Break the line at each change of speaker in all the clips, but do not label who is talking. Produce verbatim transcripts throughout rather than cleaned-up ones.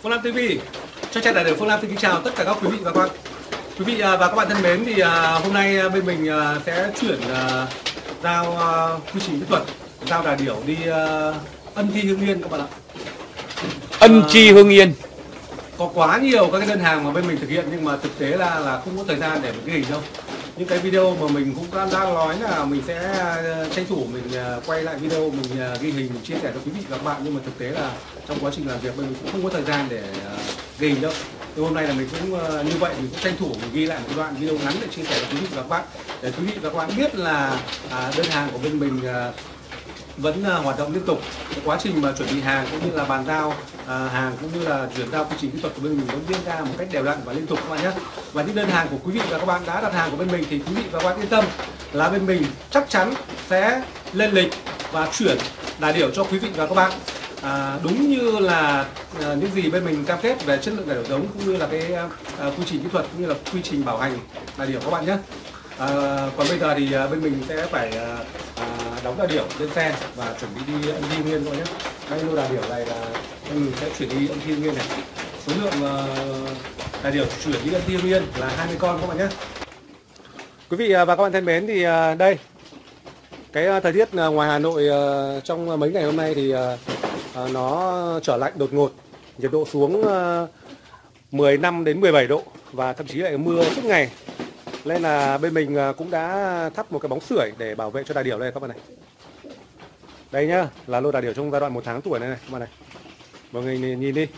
Phương Lam ti vi, cho trang đại biểu Phương Lam xin kính chào tất cả các quý vị và các bạn. Quý vị và các bạn thân mến, thì hôm nay bên mình sẽ chuyển giao quy trình kỹ thuật, giao đà điểu đi Ân Thi Hưng Yên các bạn ạ.
Ân Chi Hưng Yên.
Có quá nhiều các cái đơn hàng mà bên mình thực hiện, nhưng mà thực tế là là không có thời gian để mình ghi hình đâu. Những cái video mà mình cũng đã, đã nói là mình sẽ tranh thủ mình quay lại video, mình ghi hình, mình chia sẻ cho quý vị và các bạn, nhưng mà thực tế là trong quá trình làm việc bên mình cũng không có thời gian để ghi hình đâu. Thì hôm nay là mình cũng như vậy, mình cũng tranh thủ mình ghi lại một đoạn video ngắn để chia sẻ cho quý vị và các bạn, để quý vị và các bạn biết là đơn hàng của bên mình vẫn hoạt động liên tục. Cái quá trình mà chuẩn bị hàng cũng như là bàn giao à, hàng cũng như là chuyển giao quy trình kỹ thuật của bên mình vẫn diễn ra một cách đều đặn và liên tục các bạn nhé. Và những đơn hàng của quý vị và các bạn đã đặt hàng của bên mình thì quý vị và các bạn yên tâm là bên mình chắc chắn sẽ lên lịch và chuyển đà điểu cho quý vị và các bạn à, đúng như là à, những gì bên mình cam kết về chất lượng đà điểu giống, cũng như là cái à, quy trình kỹ thuật cũng như là quy trình bảo hành đà điểu các bạn nhé. À, còn bây giờ thì à, bên mình sẽ phải à, à, đóng đà điểu lên xe và chuẩn bị đi Ân Thi Hưng Yên thôi nhé. Đây lô đà điểu này là mình sẽ chuyển đi Ân Thi Hưng Yên này. Số lượng uh, đà điểu chuyển đi Ân Thi Hưng Yên là hai mươi con các bạn nhé. Quý vị và các bạn thân mến, thì uh, đây cái uh, thời tiết uh, ngoài Hà Nội uh, trong mấy ngày hôm nay thì uh, uh, nó trở lạnh đột ngột, nhiệt độ xuống uh, mười lăm đến mười bảy độ và thậm chí lại mưa suốt ngày. Nên là bên mình cũng đã thắp một cái bóng sưởi để bảo vệ cho đà điểu đây các bạn này. Đây nhá, là lô đà điểu trong giai đoạn một tháng tuổi này này các bạn này. Mọi người nhìn đi.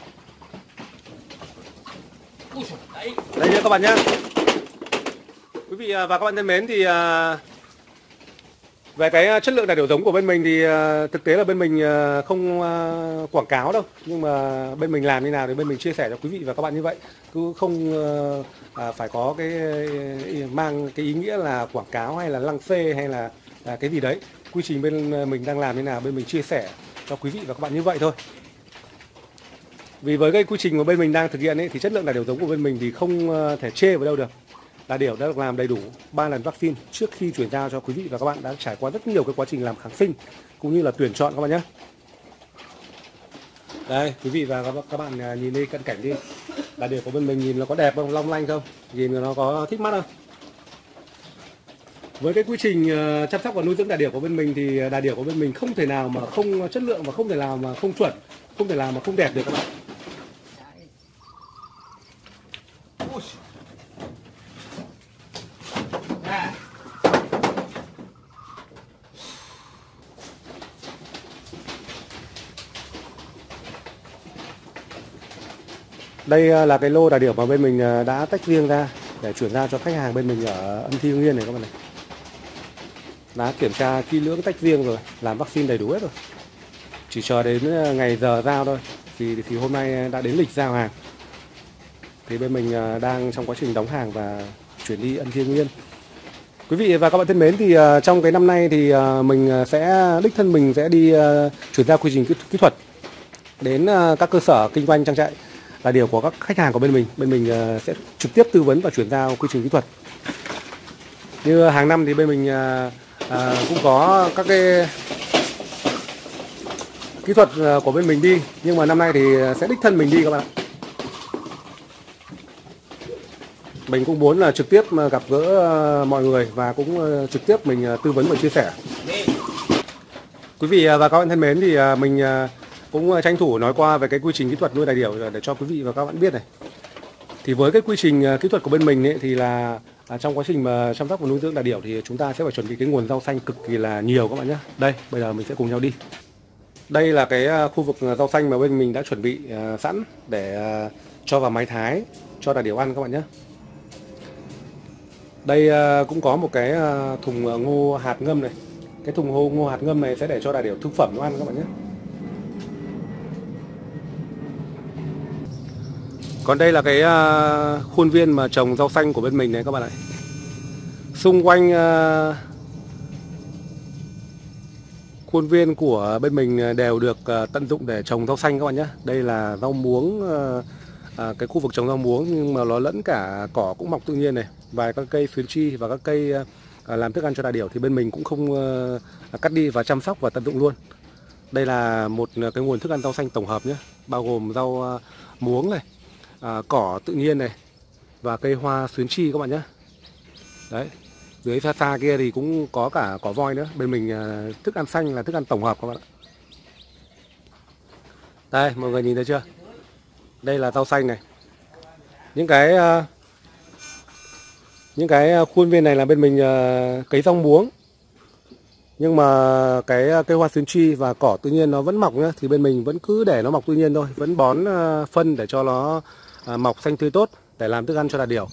Đây nhá các bạn nhá. Quý vị và các bạn thân mến, thì về cái chất lượng đà điểu giống của bên mình thì thực tế là bên mình không quảng cáo đâu, nhưng mà bên mình làm như nào thì bên mình chia sẻ cho quý vị và các bạn như vậy, cứ không à, phải có cái mang cái ý nghĩa là quảng cáo hay là lăng xê hay là à, cái gì đấy. Quy trình bên mình đang làm như nào bên mình chia sẻ cho quý vị và các bạn như vậy thôi. Vì với cái quy trình mà bên mình đang thực hiện ấy, thì chất lượng đà điểu giống của bên mình thì không thể chê vào đâu được. Đà điểu đã được làm đầy đủ ba lần vaccine trước khi chuyển giao cho quý vị và các bạn, đã trải qua rất nhiều cái quá trình làm kháng sinh cũng như là tuyển chọn các bạn nhé. Đây quý vị và các bạn nhìn đi, cận cảnh đi. Đà điểu của bên mình nhìn nó có đẹp không, long lanh không, nhìn nó có thích mắt không. Với cái quy trình chăm sóc và nuôi dưỡng đà điểu của bên mình thì đà điểu của bên mình không thể nào mà không chất lượng và không thể nào mà không chuẩn, không thể nào mà không đẹp được các bạn. Đây là cái lô đà điểu mà bên mình đã tách riêng ra để chuyển giao cho khách hàng bên mình ở Ân Thi Hưng Yên này các bạn này. Đã kiểm tra kỹ lưỡng, tách riêng rồi, làm vaccine đầy đủ hết rồi. Chỉ chờ đến ngày giờ giao thôi. Thì thì hôm nay đã đến lịch giao hàng. Thì bên mình đang trong quá trình đóng hàng và chuyển đi Ân Thi Hưng Yên. Quý vị và các bạn thân mến, thì trong cái năm nay thì mình sẽ đích thân mình sẽ đi chuyển giao quy trình kỹ thuật đến các cơ sở kinh doanh trang trại đà điểu của các khách hàng của bên mình. Bên mình sẽ trực tiếp tư vấn và chuyển giao quy trình kỹ thuật. Như hàng năm thì bên mình à, cũng có các cái kỹ thuật của bên mình đi, nhưng mà năm nay thì sẽ đích thân mình đi các bạn ạ. Mình cũng muốn là trực tiếp gặp gỡ mọi người và cũng trực tiếp mình tư vấn và chia sẻ. Quý vị và các bạn thân mến, thì mình cũng tranh thủ nói qua về cái quy trình kỹ thuật nuôi đà điểu để cho quý vị và các bạn biết này. Thì với cái quy trình kỹ thuật của bên mình ấy, thì là à, trong quá trình mà chăm sóc và nuôi dưỡng đà điểu thì chúng ta sẽ phải chuẩn bị cái nguồn rau xanh cực kỳ là nhiều các bạn nhé. Đây, bây giờ mình sẽ cùng nhau đi. Đây là cái khu vực rau xanh mà bên mình đã chuẩn bị uh, sẵn để uh, cho vào máy thái cho đà điểu ăn các bạn nhé. Đây uh, cũng có một cái uh, thùng ngô hạt ngâm này. Cái thùng ngô, ngô hạt ngâm này sẽ để cho đà điểu thực phẩm nó ăn các bạn nhé. Còn đây là cái uh, khuôn viên mà trồng rau xanh của bên mình này các bạn ạ. Xung quanh uh, khuôn viên của bên mình đều được uh, tận dụng để trồng rau xanh các bạn nhé. Đây là rau muống, uh, uh, cái khu vực trồng rau muống nhưng mà nó lẫn cả cỏ cũng mọc tự nhiên này, và các cây xuyến chi và các cây uh, làm thức ăn cho đà điểu thì bên mình cũng không uh, cắt đi và chăm sóc và tận dụng luôn. Đây là một cái nguồn thức ăn rau xanh tổng hợp nhé, bao gồm rau uh, muống này, à, cỏ tự nhiên này và cây hoa xuyến chi các bạn nhé. Đấy, dưới xa xa kia thì cũng có cả cỏ voi nữa. Bên mình à, thức ăn xanh là thức ăn tổng hợp các bạn ạ. Đây, mọi người nhìn thấy chưa? Đây là rau xanh này. Những cái uh, những cái khuôn viên này là bên mình uh, cấy rau muống. Nhưng mà cái cây hoa xuyến chi và cỏ tự nhiên nó vẫn mọc nhá, thì bên mình vẫn cứ để nó mọc tự nhiên thôi, vẫn bón uh, phân để cho nó uh, mọc xanh tươi tốt để làm thức ăn cho đà điểu.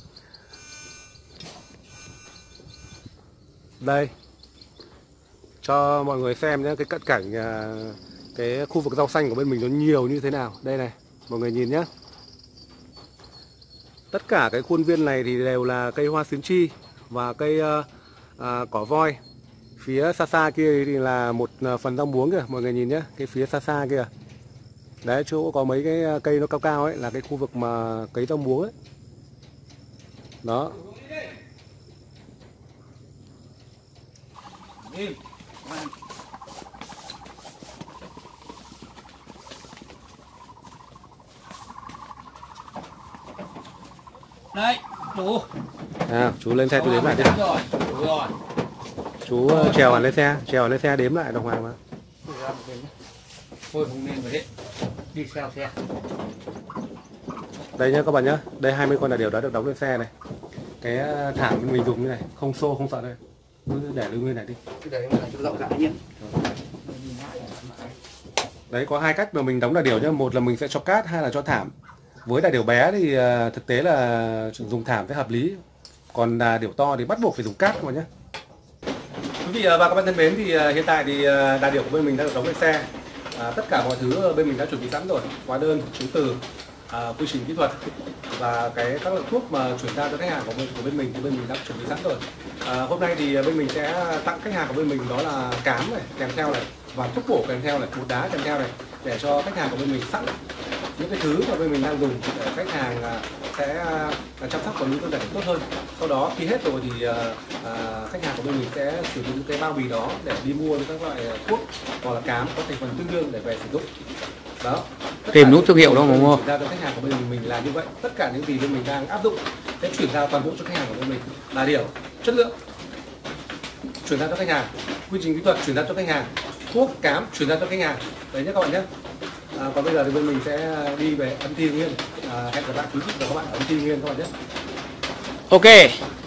Đây, cho mọi người xem nhé, cái cận cảnh uh, cái khu vực rau xanh của bên mình nó nhiều như thế nào. Đây này, mọi người nhìn nhé. Tất cả cái khuôn viên này thì đều là cây hoa xuyến chi và cây uh, uh, cỏ voi. Phía xa xa kia thì là một phần rau muống kìa, mọi người nhìn nhé, cái phía xa xa kia. Đấy, chỗ có mấy cái cây nó cao cao ấy là cái khu vực mà cấy rau muống ấy. Đó.
Đấy, chú.
À, chú lên xe tôi đếm lại đi.
Rồi, đủ rồi.
Chú trèo hẳn lên xe, trèo hẳn lên xe đếm lại đồng hoàng mà.
Thôi không nên phải đấy. Đi theo xe.
Đây nhá các bạn nhá, đây hai mươi con đà điểu đã được đóng lên xe này. Cái thảm mình dùng như này, không xô không sợ đây. Cứ để lưu nguyên này đi.
Cái đấy là cho rộng rãi nhé.
Đấy, có hai cách mà mình đóng đà điểu nhá, một là mình sẽ cho cát, hai là cho thảm. Với đà điểu bé thì uh, thực tế là dùng thảm sẽ hợp lý. Còn đà điểu to thì bắt buộc phải dùng cát các bạn nhé. Quý vị và các bạn thân mến, thì uh, hiện tại thì uh, đà điểu của bên mình đã được đóng lên xe. À, tất cả mọi thứ bên mình đã chuẩn bị sẵn rồi, hóa đơn, chứng từ, à, quy trình kỹ thuật và cái các loại thuốc mà chuyển giao cho khách hàng của bên, của bên mình thì bên mình đã chuẩn bị sẵn rồi. À, hôm nay thì bên mình sẽ tặng khách hàng của bên mình đó là cám này kèm theo này và thuốc bổ kèm theo này, bột đá kèm theo này để cho khách hàng của bên mình sẵn những cái thứ mà bên mình đang dùng để khách hàng sẽ chăm sóc quản lý cơ thể tốt hơn. Sau đó khi hết rồi thì à, khách hàng của bên mình sẽ sử dụng cái bao bì đó để đi mua những các loại thuốc hoặc là cám có thành phần tương đương để về sử dụng. Đó.
Tìm đúng thương hiệu đó mà mua.
Chuyển giao cho khách hàng của bên mình, mình là như vậy. Tất cả những gì bên mình đang áp dụng sẽ chuyển giao toàn bộ cho khách hàng của bên mình là điều chất lượng chuyển giao cho khách hàng, quy trình kỹ thuật chuyển giao cho khách hàng, thuốc cám chuyển giao cho khách hàng. Đấy nhé các bạn nhé. À, còn bây giờ thì bên mình sẽ đi về Ân Thi Hưng Yên. À, hẹn gặp lại quý vị và các bạn ở Ân Thi Hưng Yên các bạn nhé.
Ok.